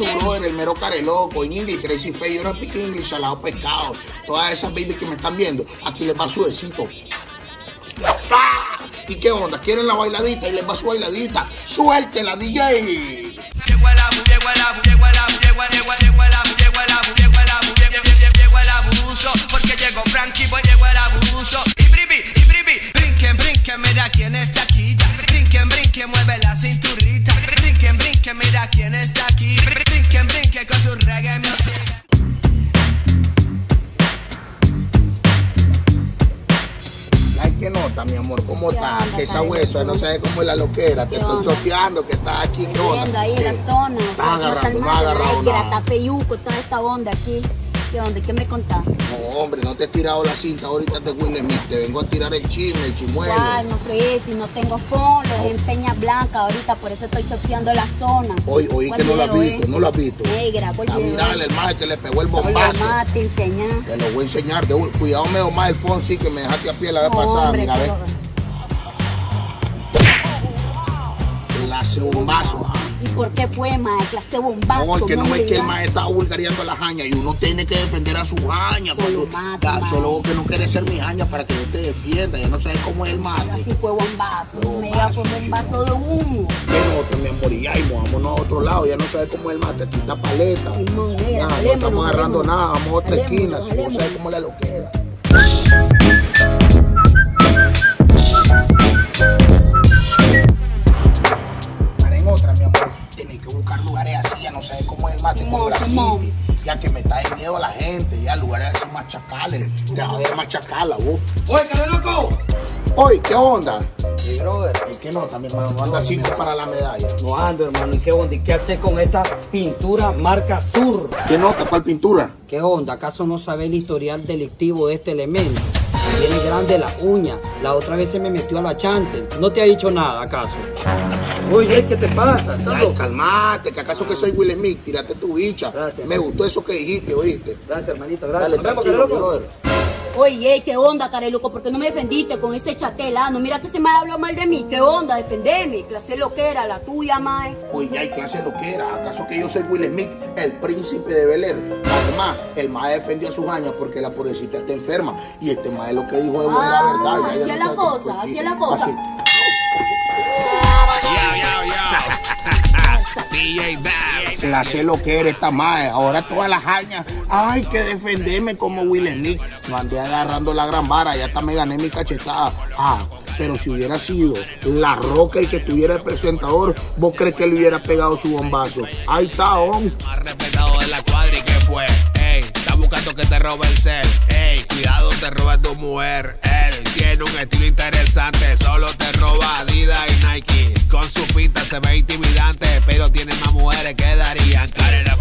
su brother, el mero careloco, en English, Crazy Face, yo no pique English, salado pescado. Todas esas babies que me están viendo, aquí les va su besito. ¡Ah! ¿Y qué onda? ¿Quieren la bailadita? Y les va su bailadita. ¡Suéltela, DJ! Porque llegó Frankie, pues llegó el abuso. Y brinquen, brinquen, mira quién está aquí ya. Brinquen, brinquen, mueve la cinturita. Brinquen, brinquen, mira quién está aquí. Brinquen, brinquen con su reggae music. ¿Qué nota, mi amor? ¿Cómo estás? Que esa hueso, no sabes cómo es la loquera. Te estoy choteando, que estás aquí. ¿Qué onda? Viendo ahí la zona. Estás agarrando, no has agarrado nada. Gratafeyuco, toda esta onda aquí. ¿Qué onda? ¿Qué me contás? No, hombre, no te he tirado la cinta ahorita de Will Smith. Te vengo a tirar el chisme, el chimuelo. Ay, no crees, si no tengo phone, lo dejé en Peña Blanca ahorita, por eso estoy choteando la zona. Oye, que no lo has visto, no lo has visto. Negra, Está viral el maje que le pegó el bombazo. Solo te enseña. Te lo voy a enseñar. Cuidado, me más el phone, sí, que me dejaste a pie la vez pasada. Mira, ve. Clase bombazo. ¿Y por qué fue, mae? Clase bombazo. No, es que no ves que el mae está vulgareando las hañas y uno tiene que defender a sus hañas. Solo que no quiere ser mi haña para que yo te defienda. Ya no sabes cómo es el mae. Así fue bombazo. Mega fue bombazo de humo. Que no, te me moría y vámonos a otro lado. Ya no sabes cómo es el mae. Te quita paleta. Ay, no, no estamos agarrando nada. Vamos a otra esquina. Si no sabes cómo es la loquera. Lugares así, ya no sé cómo es el mate, ya que me está de miedo a la gente, ya lugares así machacales, deja de machacarla, vos. Oye, ¿qué loco? Oye, ¿qué onda? Sí, brother. ¿Y qué nota, mi hermano? ¿No anda 5 para la medalla? No ando, hermano. ¿Y qué onda? ¿Y qué haces con esta pintura marca Sur? ¿Qué nota? ¿Cuál pintura? ¿Qué onda? ¿Acaso no sabes el historial delictivo de este elemento? Tiene grande la uña. La otra vez se me metió a la chante. ¿No te ha dicho nada, acaso? Oye, ¿qué te pasa? Ay, calmate, que acaso que soy Will Smith, tírate tu bicha. Gracias. Me gustó eso que dijiste, ¿oíste? Gracias, hermanito, gracias. Dale, tranquilo, brother. Oye, ¿qué onda, careloco? ¿Por qué no me defendiste con ese chatelano? Mira que se me habló mal de mí. ¿Qué onda? Defendeme. Clase loquera, la tuya, mae. Oye, ya hay clase loquera. ¿Acaso que yo soy Will Smith, el príncipe de Bel Air? Además, el mae defendió a sus años porque la pobrecita está enferma. Y este mae lo que dijo de buena verdad. Así es la cosa, así es la cosa. DJ Babs. Clase loquera esta mae. Ahora todas las añas. Ay, que defenderme como Will Smith. No andé agarrando la gran vara. Ya hasta me gané mi cachetada. Pero si hubiera sido La Roca el que tuviera el presentador, ¿vos crees que le hubiera pegado su bombazo? Ahí está, Más respetado de la cuadra y que fue. Ey, está buscando que te robe el cel. Ey, cuidado, te roba tu mujer. Él tiene un estilo interesante. Solo te roba Adidas y Nike. Con su pinta se ve intimidante, pero tiene más mujeres que darían.